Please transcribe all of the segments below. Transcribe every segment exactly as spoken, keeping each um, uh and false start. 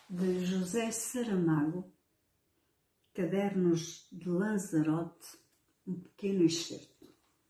de José Saramago, Cadernos de Lanzarote, um pequeno excerto.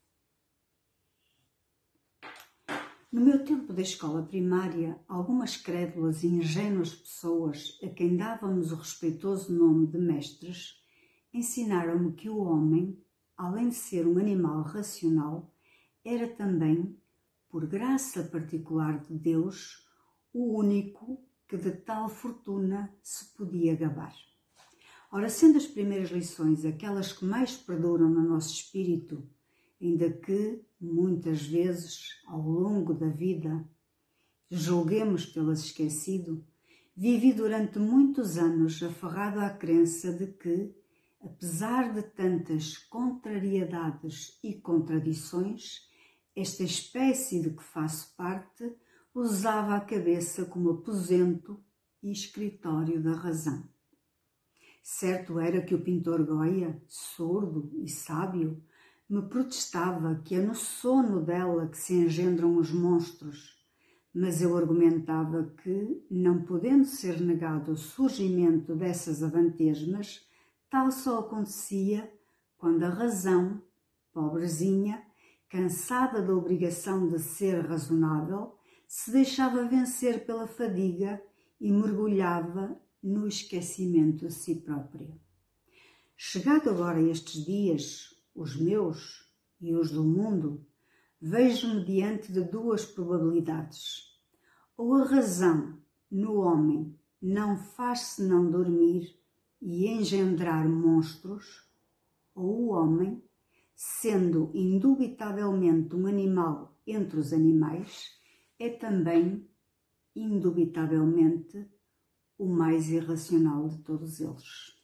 No meu tempo da escola primária, algumas crédulas e ingênuas pessoas, a quem dávamos o respeitoso nome de mestres, ensinaram-me que o homem, além de ser um animal racional, era também, por graça particular de Deus, o único que de tal fortuna se podia gabar. Ora, sendo as primeiras lições aquelas que mais perduram no nosso espírito, ainda que, muitas vezes, ao longo da vida, julguemos tê-las esquecido, vivi durante muitos anos aferrado à crença de que, apesar de tantas contrariedades e contradições, esta espécie de que faço parte usava a cabeça como aposento e escritório da razão. Certo era que o pintor Goya, surdo e sábio, me protestava que é no sono dela que se engendram os monstros, mas eu argumentava que, não podendo ser negado o surgimento dessas avantesmas, tal só acontecia quando a razão, pobrezinha, cansada da obrigação de ser razonável, se deixava vencer pela fadiga e mergulhava no esquecimento de si própria. Chegado agora a estes dias, os meus e os do mundo, vejo-me diante de duas probabilidades. Ou a razão no homem não faz senão dormir e engendrar monstros, ou o homem, sendo indubitavelmente um animal entre os animais, é também, indubitavelmente, o mais irracional de todos eles.